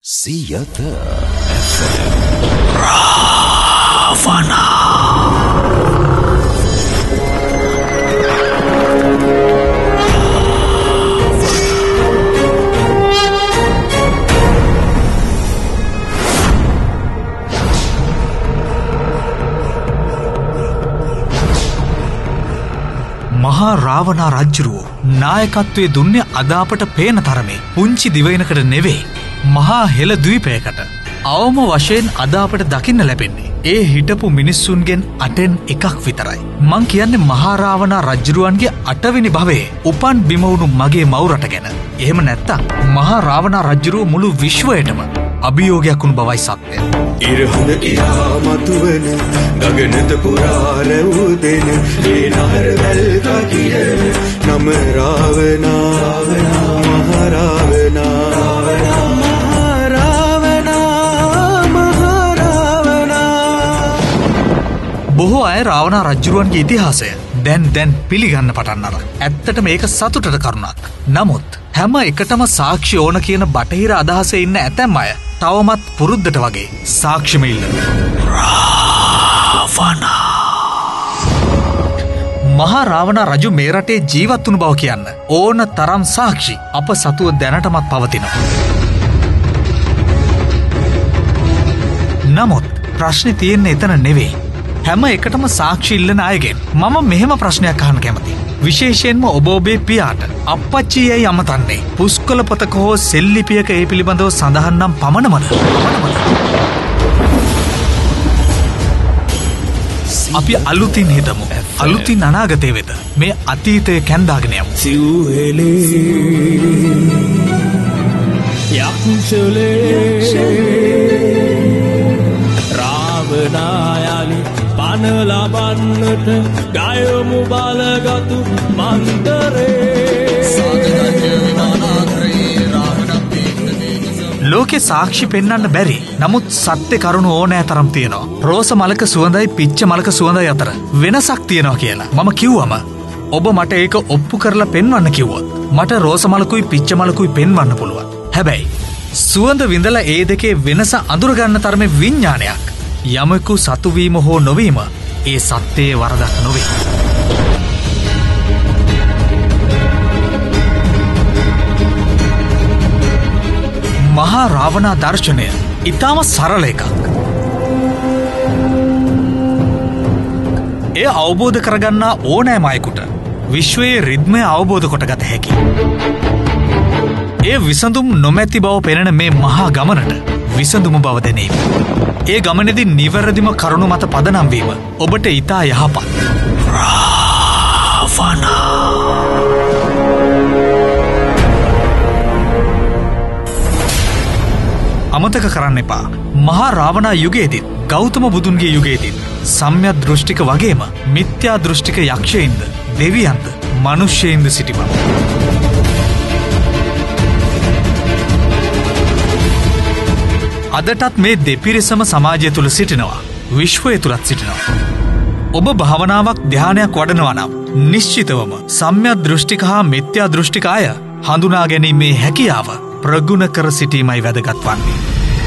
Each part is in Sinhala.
සියත රාවනා මහා රාවණා රජුරෝ නායකත්වයේ දුන්නේ අද අපට පේන තරමේ පුංචි දිවයිනකට නෙවෙයි මහා හෙළ ද්වීපයකට. අවම වශයෙන් අද අපට දකින්න ලැබෙන්නේ ඒ හිටපු මිනිස්සුන්ගෙන් 8න් එකක් විතරයි. මං කියන්නේ මහා රාවණා රජුරුවන්ගේ 8 වෙනි භවයේ උපන් බිම වුණු මගේ මවුරට ගැන. එහෙම නැත්තම් මහා රාවණා රජුරුව මුළු විශ්වයටම අභියෝගයක් වුණු බවයි සත්‍යය. ඉරහඳ ඉරා මතුවන ගගනත පුරා රැවුදෙන ඒ නහර වැල් කකිරන නම රාවණා මහරාවණා බොහෝ අය රාවණා රජුරුවන්ගේ ඉතිහාසය දැන් පිළිගන්න පටන් අරන්. ඇත්තට මේක සතුටට කරුණක්. නමුත් හැම එකටම සාක්ෂි ඕන කියන බටහිර අදහසේ ඉන්න ඇතැම් අය තවමත් පුරුද්දට වගේ සාක්ෂිම ඉල්ලනවා. රාවණා මහා රාවණා රජු මේ රටේ ජීවත් වුණු බව කියන්න ඕන තරම් සාක්ෂි අප සතුව දැනටමත් පවතිනවා. නමුත් ප්‍රශ්නේ තියෙන්නේ එතන නෙවෙයි. හැම එකටම සාක්ෂි ඉල්ලන අයගෙන් මම මෙහෙම ප්‍රශ්නයක් අහන්න කැමතියි. විශේෂයෙන්ම ඔබ ඔබේ පියාට අප්පච්චි යයි අමතන්නේ පුස්කොළ පොතක හෝ සෙල්ලිපියක ඒ පිළිබඳව සඳහන් නම් පමණමද? අපි අලුතින් හිතමු. අලුතින් අනාගතය වෙත මේ අතීතය කැන්දාගෙන යමු. සිව්හෙලේ යක්ෂලේ රාවණායලි පන ලබන්නට ගයමු බලගතු මන්තරේ. ලෝකෙ සාක්ෂි පෙන්වන්න බැරි. නමුත් සත්‍ය කරුණු ඕනෑ තරම් තියෙනවා. රෝස මලක සුවඳයි පිච්ච මලක සුවඳයි අතර වෙනසක් තියෙනවා කියලා මම කිව්වම ඔබ මට ඒක ඔප්පු කරලා පෙන්වන්න කිව්වොත් මට රෝස මලකුයි පිච්ච මලකුයි පෙන්වන්න පුළුවන්. හැබැයි සුවඳ විඳලා ඒ දෙකේ වෙනස අඳුරගන්න තරමේ විඥානයක් යමෙකු සතුවීම හෝ නොවීම ඒ සත්‍යයේ වරදක් නොවේ. මහා රාවණා දර්ශනය ඉතාම සරල එකක්. එය අවබෝධ කරගන්නා ඕනෑම අයෙකුට විශ්වයේ රිද්මය අවබෝධ කොටගත හැකි. එය විසඳුම් නොමැති බව පෙනෙන මේ මහා ගමනට විසඳුම බව දැනීම. ඒ ගමනේදී නිවැරදිම කරුණු මත පදනම් වීම ඔබට ඉතා යහපත්. රාවණා අමතක කරන්න එපා. මහා රාවණා යුගයේදීත් ගෞතම බුදුන්ගේ යුගයේදීත් සම්‍යක් දෘෂ්ටික වගේම මිත්‍යා දෘෂ්ටික යක්ෂයින්ද දෙවියන්ද මනුෂ්‍යයින්ද සිටි බව. අදටත් මේ දෙපිරිසම සමාජය තුළ සිටිනවා. විශ්වය තුළත් සිටිනවා. ඔබ භාවනාවක් ධ්‍යානයක් වඩනවා නම් නිශ්චිතවම සම්‍යක් දෘෂ්ටික හා මිත්‍යා දෘෂ්ටික අය හඳුනා ගැනීමේ හැකියාව ප්‍රගුණ කර සිටීමයි වැදගත් වන්නේ.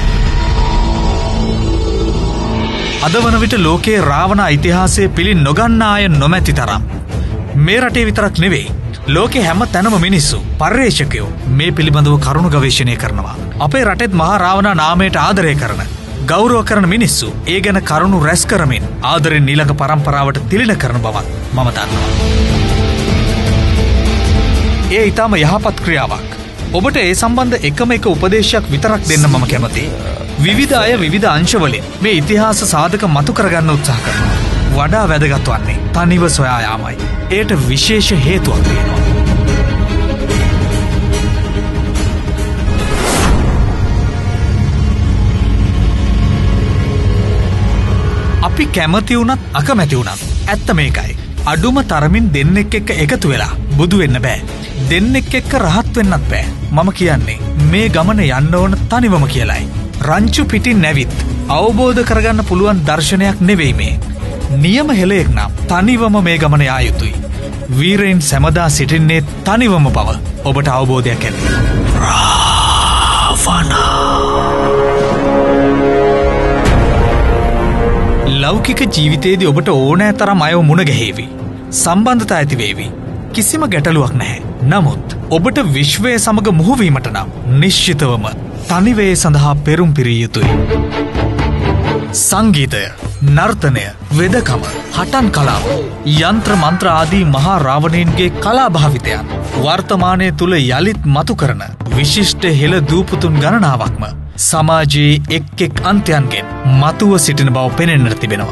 අද වන විට ලෝකයේ රාවණා ඉතිහාසයේ පිළි නොගන්නා අය නොමැති තරම්. මේ රටේ විතරක් නෙවෙයි ලෝකේ හැම තැනම මිනිස්සු පර්යේෂකයෝ මේ පිළිබඳව කරුණු ගවේෂණය කරනවා. අපේ රටෙත් මහා රාවණා නාමයට ආදරය කරන ගෞරව කරන මිනිස්සු ඒ ගැන කරුණු රැස් කරමින් ආදරෙන් ඊළඟ පරම්පරාවට තිළින කරන බවත් මම දන්නවා. ඒ ඊටම යහපත් ක්‍රියාවක්. ඔබට ඒ සම්බන්ධ එකම එක උපදේශයක් විතරක් දෙන්න මම කැමතියි. විවිධ අය විවිධ අංශවලින් මේ ඉතිහාස සාධක මතු කරගන්න උත්සාහ කරනවා. වඩා වැදගත් වන්නේ තනිව සොයා යාමයි. ඒට විශේෂ හේතුවක් තියෙනවා. අපි කැමති වුණත් අකමැති වුණත් ඇත්ත මේකයි. අඩුම තරමින් දෙන්නෙක් එක්ක එකතු වෙලා බුදු වෙන්න බෑ. දෙන්නෙක් එක්ක රහත් වෙන්නත් බෑ. මම කියන්නේ මේ ගමන යන්න ඕන තනිවම කියලායි. රංචු පිටින් නැවිත් අවබෝධ කරගන්න පුළුවන් දර්ශනයක් නෙවෙයි මේ. නියම හෙළයක් නම් තනිවම මේ ගමන යා යුතුයි. වීරයින් සැමදා සිටින්නේ තනිවම බව ඔබට අවබෝධයක් ඇති. රාවණා ලෞකික ජීවිතයේදී ඔබට ඕනෑ තරම් අයව මුණ ගැහෙවි. සම්බන්ධතා ඇති වේවි. කිසිම ගැටලුවක් නැහැ. නමුත් ඔබට විශ්වය සමග මුහුවීමට නම් නිශ්චිතවම තනිවේ සඳහා පෙරුම් පිරිය යුතුයි. සංගීතය, නර්තනය, වෙදකම, හටන් කලාව, යන්ත්‍ර මන්ත්‍ර ආදී මහා රාවණයන්ගේ කලා භාවිතයන් වර්තමානය තුල යලිත් මතු කරන විශිෂ්ට හෙළ දූපුතුන් ගණනාවක්ම සමාජයේ එක් අන්තයන්ගෙන් මතුව සිටින බව පෙනෙන්නට තිබෙනවා.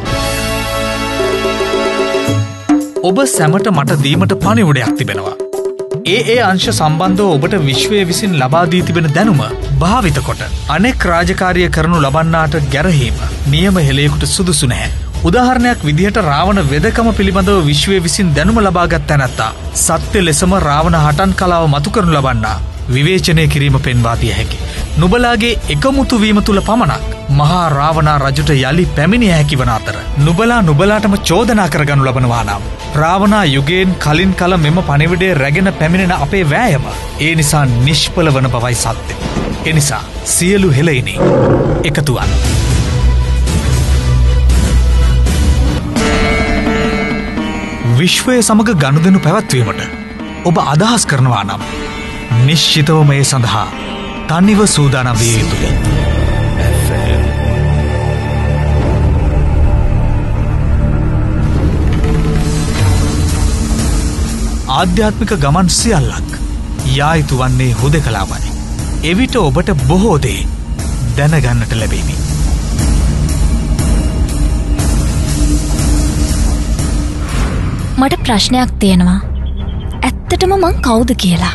ඔබ සැමට මට දීමට පණිවුඩයක් තිබෙනවා. ඒ අංශ සම්බන්ධව ඔබට විශ්වය විසින් ලබා දී තිබෙන දැනුම භාවිත කොට අනෙක් රාජකාරිය කරනු ලබන්නාට ගැරහීම නියම හෙළයකට සුදුසු නැහැ. උදාහරණයක් විදිහට රාවණ වෙදකම පිළිබඳව විශ්වය විසින් දැනුම ලබාගත් තැනැත්තා සත්‍ය ලෙසම රාවණ හටන් කලාව මතු කරනු ලබන්නා විවේචනය කිරීම පෙන්වා දිය හැකි. නුබලාගේ එකමුතු වීම තුල පමණක් මහා රාවණා රජුට යලි පැමිණිය හැකි වන අතර නුබලාටම චෝදනා කරගනු ලබනවා නම් රාවණා යුගයෙන් කලින් කල මෙම පණිවිඩය රැගෙන පැමිණෙන අපේ වෑයම ඒ නිසා නිෂ්ඵල වන බවයි සත්‍ය. එනිසා සියලු හෙළයිනි එකතු වන්න. විශ්වය සමග ගනුදෙනු පැවැත්වීමට ඔබ අදහස් කරනවා නම් නිශ්චිතවම ඒ සඳහා තනිව සූදානම් විය යුතුයි. ආධ්‍යාත්මික ගමන් සියල්ලක් යා යුතු වන්නේ හුදෙකලාවයි. එවිට ඔබට බොහෝ දේ දැනගන්නට ලැබෙමි. මට ප්‍රශ්නයක් තියෙනවා. ඇත්තටම මං කවුද කියලා?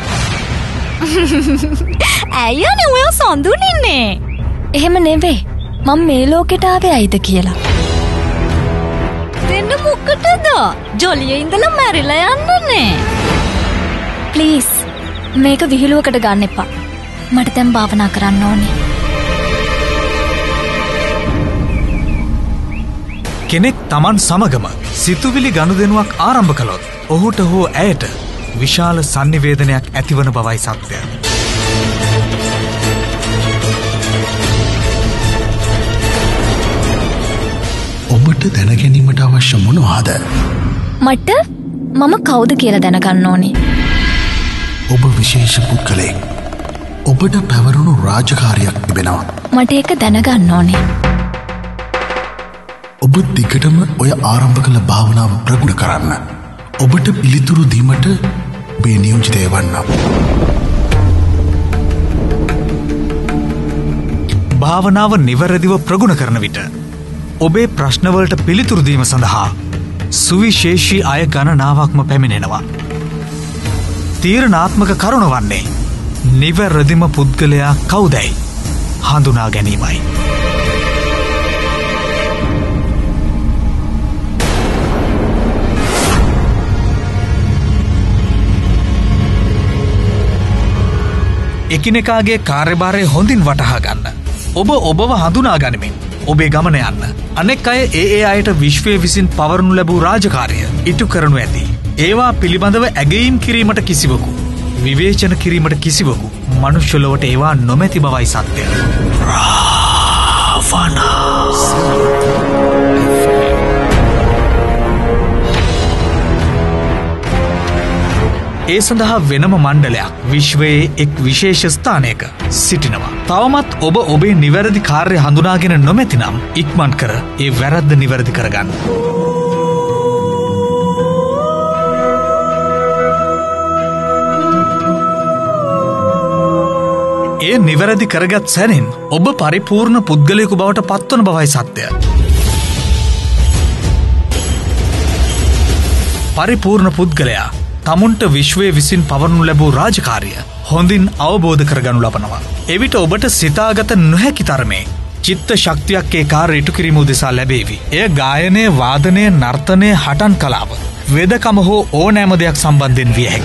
ඇයියනේ ඔය සොඳුන් ඉන්නේ? එහෙම නෙවෙයි. මම මේ ලෝකෙට ආවේ ඇයිද කියලා. දෙන්න මොකටද? ජොලියේ ඉඳලා මැරිලා යන්නනේ. ප්ලීස් මේක විහිළුවකට ගන්න එපා. මට දැන් භාවනා කරන්න ඕනේ. කෙනෙක් Taman සමගම සිතුවිලි ගනුදෙනුවක් ආරම්භ කළොත් ඔහුට හෝ ඇයට විශාල සංනිවේදනයක් ඇතිවන බවයි සත්‍යය. ඔබට දැනගැනීමට අවශ්‍ය මොනවාද? මට මම කවුද කියලා දැනගන්න ඕනේ. ඔබ විශේෂ පුද්ගලයෙක්. ඔබට පැවරුණු රාජකාරියක් තිබෙනවා. මට ඒක දැනගන්න ඕනේ. ඔබ දිගටම ඔය ආරම්භ කළ භාවනාව ප්‍රගුණ කරන්න. ඔබට පිළිතුරු දීමට මේ නියෝජිතය වන්නම්. භාවනාව නිවැරදිව ප්‍රගුණ කරන විට ඔබේ ප්‍රශ්නවලට පිළිතුරු දීම සඳහා සුවිශේෂී අය ගණනාවක්ම පැමිණෙනවා. තීරණාත්මක කරුණ වන්නේ නිවැරදිම පුද්ගලයා කවුදැයි හඳුනා ගැනීමයි. එකිනෙකාගේ කාර්යභාරය හොඳින් වටහා ගන්න. ඔබ ඔබව හඳුනා ගනිමින් ඔබේ ගමන යන්න. අනෙක් අය ඒ අයට විශ්වය විසින් පවරනු ලැබූ රාජකාරිය ඉටු කරනු ඇති. ඒවා පිළිබඳව ඇගයීම් කිරීමට කිසිවකු, විවේචන කිරීමට කිසිවකු මනුෂ්‍ය ලොවට ඒවා නොමැති බවයි සත්‍යය. ඒ සඳහා වෙනම මණ්ඩලයක් විශ්වයේ එක් විශේෂ ස්ථානයක සිටිනවා. තවමත් ඔබ ඔබේ නිවැරදි කාර්ය හඳුනාගෙන නොමැතිනම් ඉක්මන් කර ඒ වැරද්ද නිවැරදි කරගන්න. ඒ නිවැරදි කරගත් සැනින් ඔබ පරිපූර්ණ පුද්ගලයෙකු බවට පත්වන බවයි සත්‍යය. පරිපූර්ණ පුද්ගලයා තමුන්ට විශ්වය විසින් පවරනු ලැබූ රාජකාරිය හොඳින් අවබෝධ කරගනු ලබනවා. එවිට ඔබට සිතාගත නොහැකි තරමේ චිත්ත ශක්තියක් ඒ කාර්ය ඉටු කිරීම උදෙසා ලැබේවි. එය ගායනය, වාදනය, නර්තනය, හටන් කලාව, වෙදකම හෝ ඕනෑම දෙයක් සම්බන්ධයෙන් විය හැකි.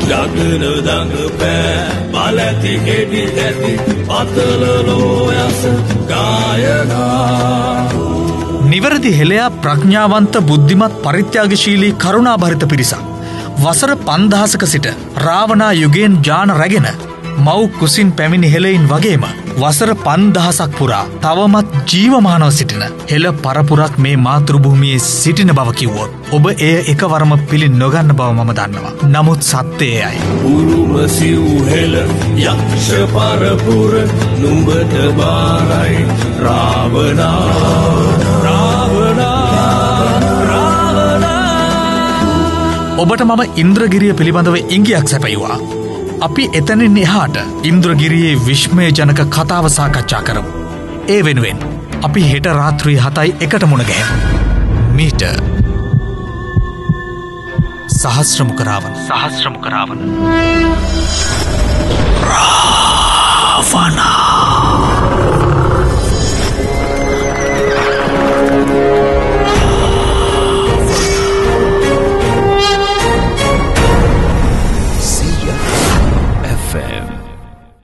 නිවැරදි හෙළයා ප්‍රඥාවන්ත, බුද්ධිමත්, පරිත්‍යාගශීලී, කරුණාභරිත පිරිසක්. වසර 5000ක සිට රාවණා යුගයෙන් ජාන රැගෙන මව් කුසින් පැමිණි හෙළයින් වගේම වසර 5000ක් පුරා තවමත් ජීවමානව සිටින හෙළ පරපුරක් මේ මාතෘභූමියේ සිටින බව කිව්වොත් ඔබ එය එකවරම පිළි නොගන්න බව මම දන්නවා. නමුත් සත්‍යයයි. උරුම සිව්හෙළ යක්ෂ පරපුර නුඹට බාරයි රාවණා. ඔබට මම ඉන්ද්‍රගිරිය පිළිබඳව ඉංගියක් සැපයුවා. අපි එතනින් එහාට ඉන්ද්‍රගිරියේ විශ්මයජනක කතාව සාකච්ඡා කරමු. ඒ වෙනුවෙන් අපි හෙට රාත්‍රී 7යි එකට මුණ ගැහෙමු. මීට සහස්‍රමුඛ රාවණ. රාවණා